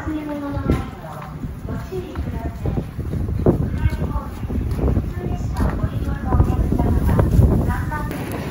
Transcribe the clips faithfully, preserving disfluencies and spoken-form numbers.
忘れ物のないようご注意ください。普通列車をご利用のお客様はさんばん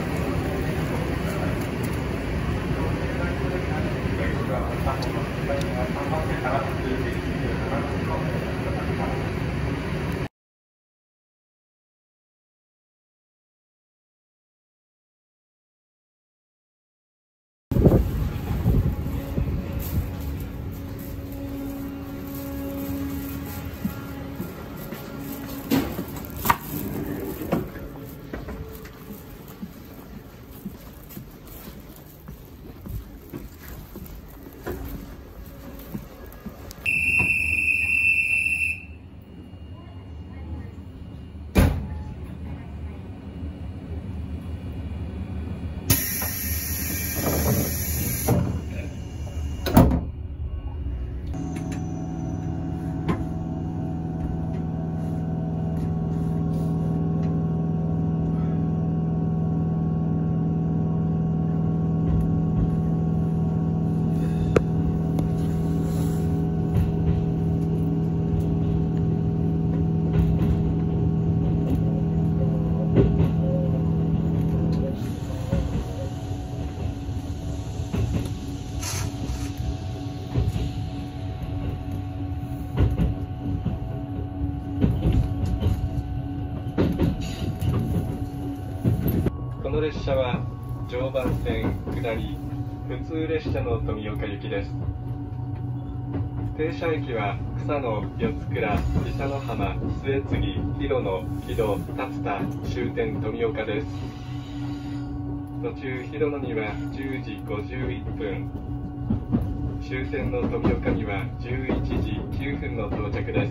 この列車は常磐線下り普通列車の富岡行きです。停車駅は草野、四つ倉、伊佐の浜、末次、広野、木戸、竜田、終点富岡です。途中広野にはじゅうじごじゅういっぷん、終点の富岡にはじゅういちじきゅうふんの到着です。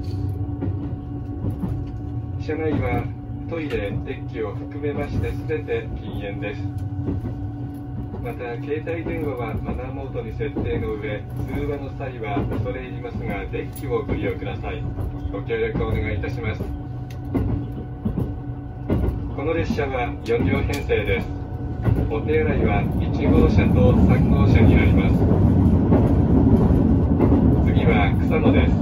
車内はトイレ、デッキを含めまして全て禁煙です。また携帯電話はマナーモードに設定の上、通話の際は恐れ入りますがデッキをご利用ください。ご協力お願いいたします。この列車はよんりょう編成です。お手洗いはいちごうしゃとさんごうしゃになります。次は草野です。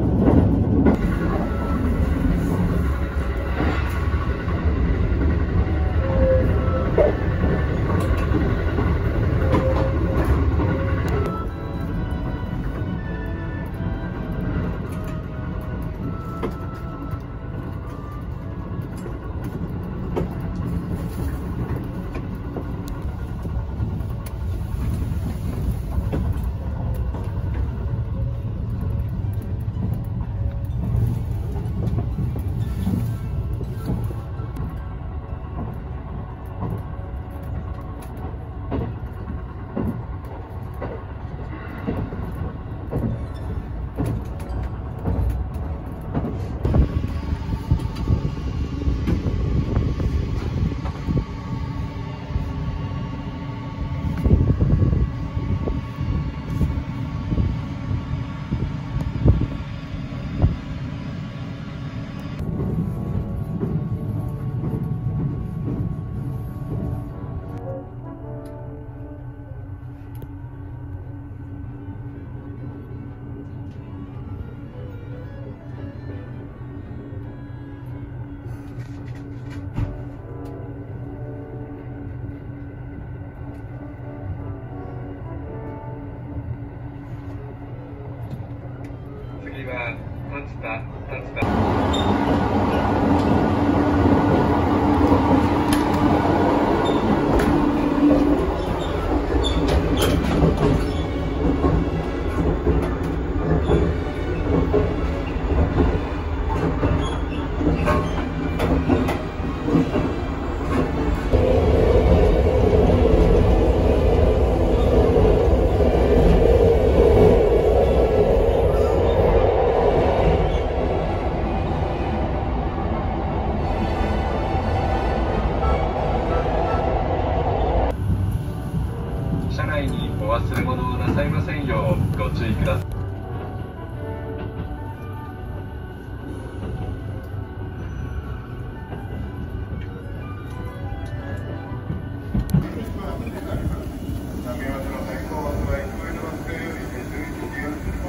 次は竜田、竜車内にお忘れ物をなさいませんようご注意ください。 波形の最高圧は聞こえますように注意してください。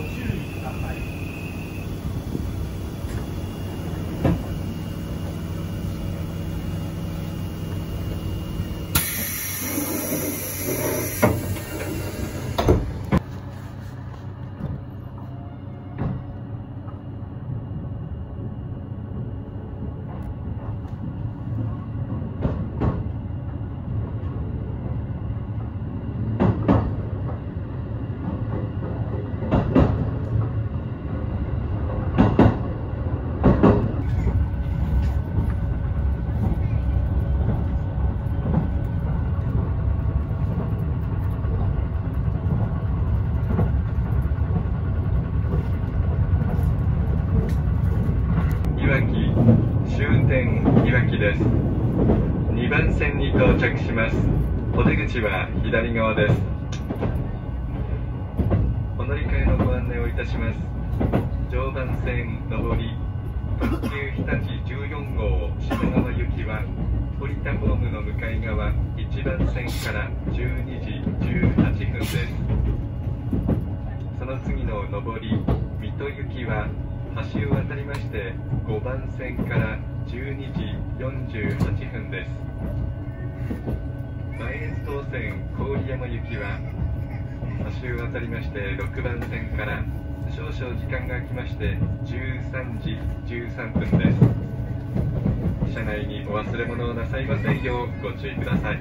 ご注意ください。 終点いわきです。にばん線に到着します。お出口は左側です。お乗り換えのご案内をいたします。常磐線上り特急日立じゅうよん号品川行きは降りたホームの向かい側いちばん線からじゅうにじじゅうはっぷんです。その次の上り水戸行きは橋を渡りましてごばん線からじゅうにじよんじゅうはっぷんです。磐越東線郡山行きは橋を渡りましてろくばん線から少々時間が空きましてじゅうさんじじゅうさんぷんです。車内にお忘れ物をなさいませんようご注意ください。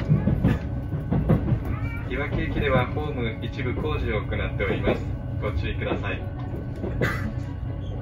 いわき駅ではホーム一部工事を行っております。ご注意ください。